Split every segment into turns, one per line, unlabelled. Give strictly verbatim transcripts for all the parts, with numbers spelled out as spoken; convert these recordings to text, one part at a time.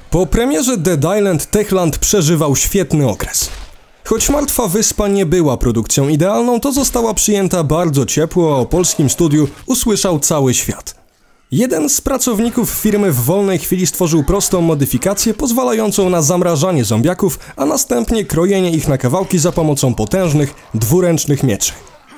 Po premierze Dead Island Techland przeżywał świetny okres. Choć Martwa Wyspa nie była produkcją idealną, to została przyjęta bardzo ciepło, a o polskim studiu usłyszał cały świat. Jeden z pracowników firmy w wolnej chwili stworzył prostą modyfikację pozwalającą na zamrażanie zombiaków, a następnie krojenie ich na kawałki za pomocą potężnych, dwuręcznych mieczy.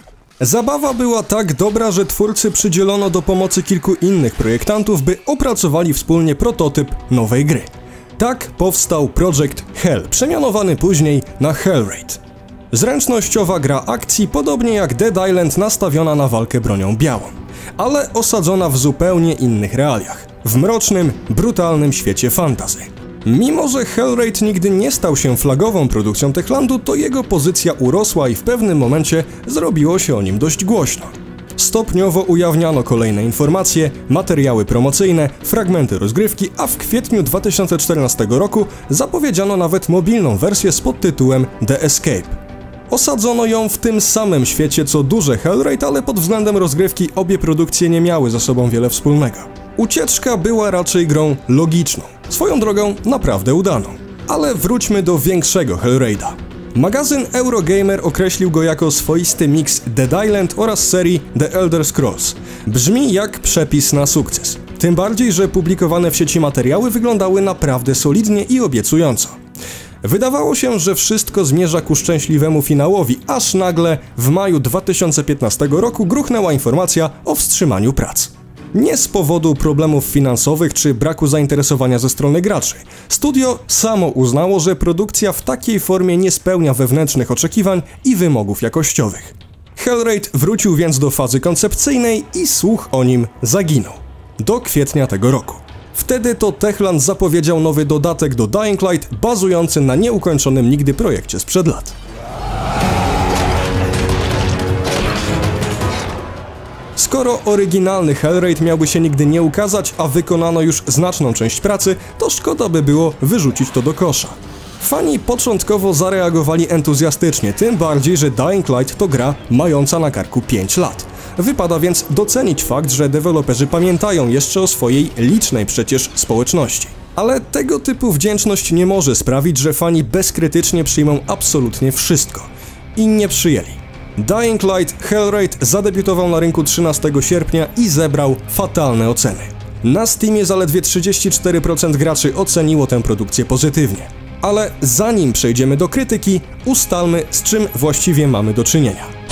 Zabawa była tak dobra, że twórcy przydzielono do pomocy kilku innych projektantów, by opracowali wspólnie prototyp nowej gry. Tak powstał Project Hell, przemianowany później na Hellraid. Zręcznościowa gra akcji, podobnie jak Dead Island, nastawiona na walkę bronią białą, ale osadzona w zupełnie innych realiach, w mrocznym, brutalnym świecie fantasy. Mimo że Hellraid nigdy nie stał się flagową produkcją Techlandu, to jego pozycja urosła i w pewnym momencie zrobiło się o nim dość głośno. Stopniowo ujawniano kolejne informacje, materiały promocyjne, fragmenty rozgrywki, a w kwietniu dwa tysiące czternastego roku zapowiedziano nawet mobilną wersję z podtytułem The Escape. Osadzono ją w tym samym świecie co duże Hellraid, ale pod względem rozgrywki obie produkcje nie miały ze sobą wiele wspólnego. Ucieczka była raczej grą logiczną, swoją drogą naprawdę udaną. Ale wróćmy do większego Hellraida. Magazyn Eurogamer określił go jako swoisty miks Dead Island oraz serii The Elder Scrolls. Brzmi jak przepis na sukces. Tym bardziej, że publikowane w sieci materiały wyglądały naprawdę solidnie i obiecująco. Wydawało się, że wszystko zmierza ku szczęśliwemu finałowi, aż nagle w maju dwa tysiące piętnastego roku gruchnęła informacja o wstrzymaniu prac. Nie z powodu problemów finansowych czy braku zainteresowania ze strony graczy. Studio samo uznało, że produkcja w takiej formie nie spełnia wewnętrznych oczekiwań i wymogów jakościowych. Hellraid wrócił więc do fazy koncepcyjnej i słuch o nim zaginął. Do kwietnia tego roku. Wtedy to Techland zapowiedział nowy dodatek do Dying Light, bazujący na nieukończonym nigdy projekcie sprzed lat. Skoro oryginalny Hellraid miałby się nigdy nie ukazać, a wykonano już znaczną część pracy, to szkoda by było wyrzucić to do kosza. Fani początkowo zareagowali entuzjastycznie, tym bardziej, że Dying Light to gra mająca na karku pięć lat. Wypada więc docenić fakt, że deweloperzy pamiętają jeszcze o swojej licznej przecież społeczności. Ale tego typu wdzięczność nie może sprawić, że fani bezkrytycznie przyjmą absolutnie wszystko. I nie przyjęli. Dying Light Hellraid zadebiutował na rynku trzynastego sierpnia i zebrał fatalne oceny. Na Steamie zaledwie trzydzieści cztery procent graczy oceniło tę produkcję pozytywnie. Ale zanim przejdziemy do krytyki, ustalmy, z czym właściwie mamy do czynienia.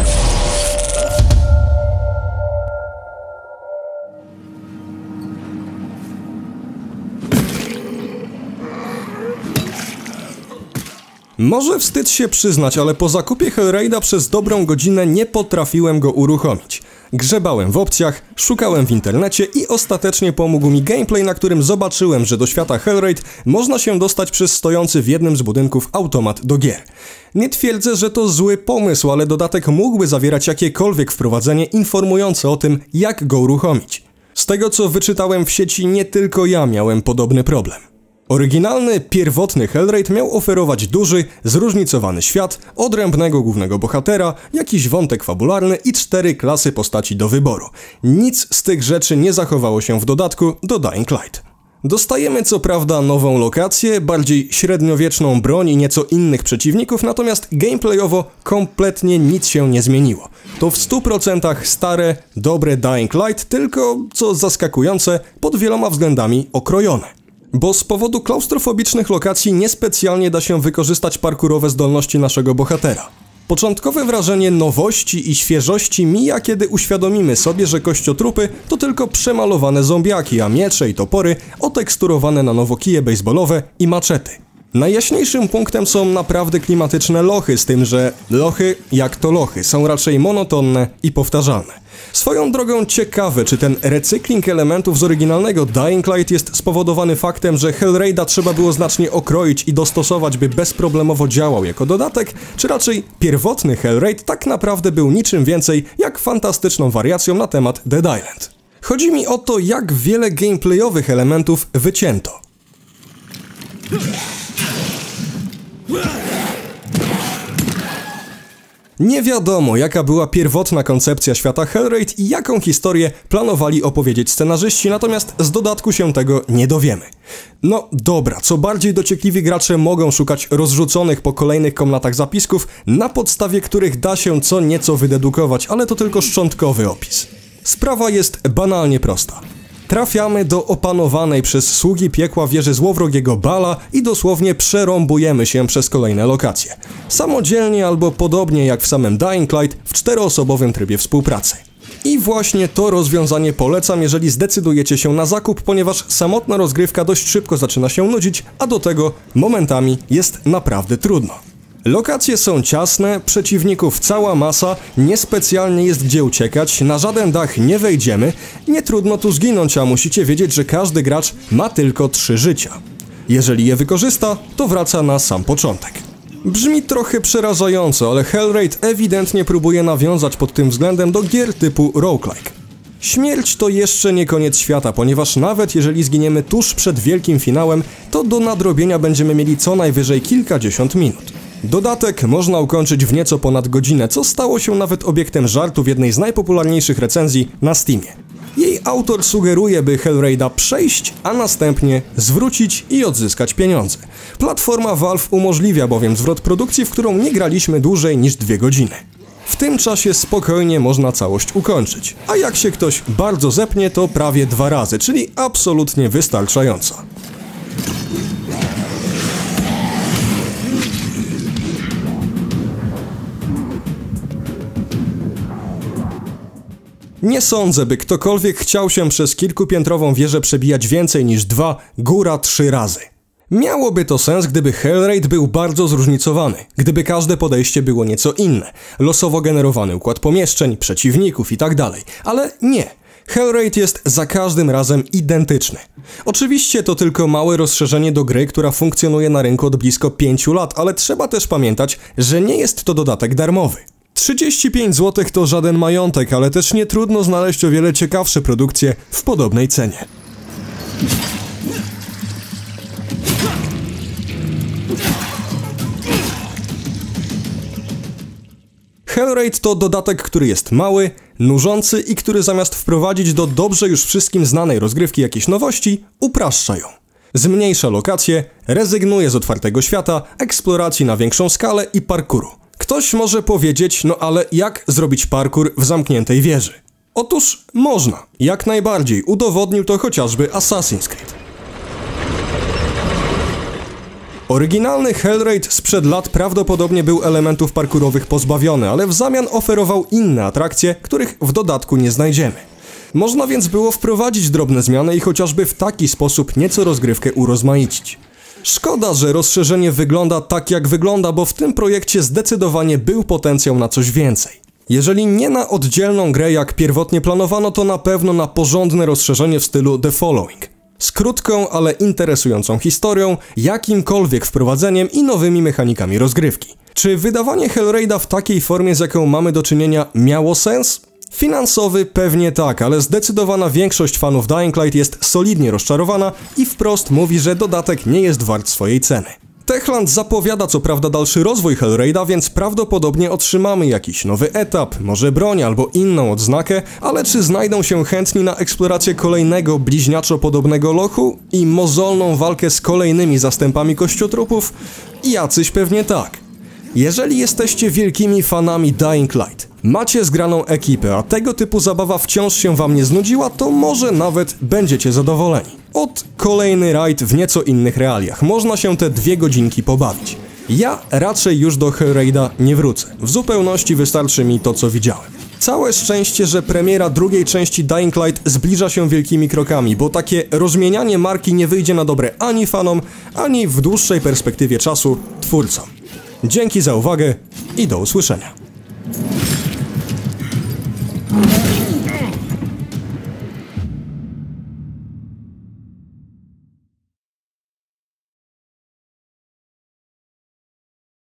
Może wstyd się przyznać, ale po zakupie Hellraida przez dobrą godzinę nie potrafiłem go uruchomić. Grzebałem w opcjach, szukałem w internecie i ostatecznie pomógł mi gameplay, na którym zobaczyłem, że do świata Hellraid można się dostać przez stojący w jednym z budynków automat do gier. Nie twierdzę, że to zły pomysł, ale dodatek mógłby zawierać jakiekolwiek wprowadzenie informujące o tym, jak go uruchomić. Z tego co wyczytałem w sieci, nie tylko ja miałem podobny problem. Oryginalny, pierwotny Hellraid miał oferować duży, zróżnicowany świat, odrębnego głównego bohatera, jakiś wątek fabularny i cztery klasy postaci do wyboru. Nic z tych rzeczy nie zachowało się w dodatku do Dying Light. Dostajemy co prawda nową lokację, bardziej średniowieczną broń i nieco innych przeciwników, natomiast gameplayowo kompletnie nic się nie zmieniło. To w stu procentach stare, dobre Dying Light, tylko, co zaskakujące, pod wieloma względami okrojone. Bo z powodu klaustrofobicznych lokacji niespecjalnie da się wykorzystać parkurowe zdolności naszego bohatera. Początkowe wrażenie nowości i świeżości mija, kiedy uświadomimy sobie, że kościotrupy to tylko przemalowane zombiaki, a miecze i topory oteksturowane na nowo kije bejsbolowe i maczety. Najjaśniejszym punktem są naprawdę klimatyczne lochy, z tym, że lochy, jak to lochy, są raczej monotonne i powtarzalne. Swoją drogą ciekawe, czy ten recykling elementów z oryginalnego Dying Light jest spowodowany faktem, że Hellraida trzeba było znacznie okroić i dostosować, by bezproblemowo działał jako dodatek, czy raczej pierwotny Hellraid tak naprawdę był niczym więcej jak fantastyczną wariacją na temat Dead Island. Chodzi mi o to, jak wiele gameplayowych elementów wycięto. Nie wiadomo, jaka była pierwotna koncepcja świata Hellraid i jaką historię planowali opowiedzieć scenarzyści, natomiast z dodatku się tego nie dowiemy. No dobra, co bardziej dociekliwi gracze mogą szukać rozrzuconych po kolejnych komnatach zapisków, na podstawie których da się co nieco wydedukować, ale to tylko szczątkowy opis. Sprawa jest banalnie prosta. Trafiamy do opanowanej przez sługi piekła wieży złowrogiego Bala i dosłownie przerąbujemy się przez kolejne lokacje. Samodzielnie albo podobnie jak w samym Dying Light w czteroosobowym trybie współpracy. I właśnie to rozwiązanie polecam, jeżeli zdecydujecie się na zakup, ponieważ samotna rozgrywka dość szybko zaczyna się nudzić, a do tego momentami jest naprawdę trudno. Lokacje są ciasne, przeciwników cała masa, niespecjalnie jest gdzie uciekać, na żaden dach nie wejdziemy, nie trudno tu zginąć, a musicie wiedzieć, że każdy gracz ma tylko trzy życia. Jeżeli je wykorzysta, to wraca na sam początek. Brzmi trochę przerażająco, ale Hellraid ewidentnie próbuje nawiązać pod tym względem do gier typu roguelike. Śmierć to jeszcze nie koniec świata, ponieważ nawet jeżeli zginiemy tuż przed wielkim finałem, to do nadrobienia będziemy mieli co najwyżej kilkadziesiąt minut. Dodatek można ukończyć w nieco ponad godzinę, co stało się nawet obiektem żartu w jednej z najpopularniejszych recenzji na Steamie. Jej autor sugeruje, by Hellraida przejść, a następnie zwrócić i odzyskać pieniądze. Platforma Valve umożliwia bowiem zwrot produkcji, w którą nie graliśmy dłużej niż dwie godziny. W tym czasie spokojnie można całość ukończyć, a jak się ktoś bardzo zepnie, to prawie dwa razy, czyli absolutnie wystarczająco. Nie sądzę, by ktokolwiek chciał się przez kilkupiętrową wieżę przebijać więcej niż dwa, góra trzy razy. Miałoby to sens, gdyby Hellraid był bardzo zróżnicowany, gdyby każde podejście było nieco inne, losowo generowany układ pomieszczeń, przeciwników itd., ale nie. Hellraid jest za każdym razem identyczny. Oczywiście to tylko małe rozszerzenie do gry, która funkcjonuje na rynku od blisko pięciu lat, ale trzeba też pamiętać, że nie jest to dodatek darmowy. trzydzieści pięć złotych to żaden majątek, ale też nie trudno znaleźć o wiele ciekawsze produkcje w podobnej cenie. Hellraid to dodatek, który jest mały, nużący i który zamiast wprowadzić do dobrze już wszystkim znanej rozgrywki jakieś nowości, upraszcza ją. Zmniejsza lokacje, rezygnuje z otwartego świata, eksploracji na większą skalę i parkouru. Ktoś może powiedzieć, no ale jak zrobić parkour w zamkniętej wieży? Otóż można, jak najbardziej, udowodnił to chociażby Assassin's Creed. Oryginalny Hellraid sprzed lat prawdopodobnie był elementów parkourowych pozbawiony, ale w zamian oferował inne atrakcje, których w dodatku nie znajdziemy. Można więc było wprowadzić drobne zmiany i chociażby w taki sposób nieco rozgrywkę urozmaicić. Szkoda, że rozszerzenie wygląda tak jak wygląda, bo w tym projekcie zdecydowanie był potencjał na coś więcej. Jeżeli nie na oddzielną grę jak pierwotnie planowano, to na pewno na porządne rozszerzenie w stylu The Following. Z krótką, ale interesującą historią, jakimkolwiek wprowadzeniem i nowymi mechanikami rozgrywki. Czy wydawanie Hellraida w takiej formie, z jaką mamy do czynienia, miało sens? Finansowy pewnie tak, ale zdecydowana większość fanów Dying Light jest solidnie rozczarowana i wprost mówi, że dodatek nie jest wart swojej ceny. Techland zapowiada co prawda dalszy rozwój Hellraida, więc prawdopodobnie otrzymamy jakiś nowy etap, może broń albo inną odznakę, ale czy znajdą się chętni na eksplorację kolejnego bliźniaczo podobnego lochu i mozolną walkę z kolejnymi zastępami kościotrupów? Jacyś pewnie tak. Jeżeli jesteście wielkimi fanami Dying Light, macie zgraną ekipę, a tego typu zabawa wciąż się wam nie znudziła, to może nawet będziecie zadowoleni. Ot kolejny rajd w nieco innych realiach, można się te dwie godzinki pobawić. Ja raczej już do Hellraida nie wrócę, w zupełności wystarczy mi to, co widziałem. Całe szczęście, że premiera drugiej części Dying Light zbliża się wielkimi krokami, bo takie rozmienianie marki nie wyjdzie na dobre ani fanom, ani w dłuższej perspektywie czasu twórcom. Dzięki za uwagę i do usłyszenia.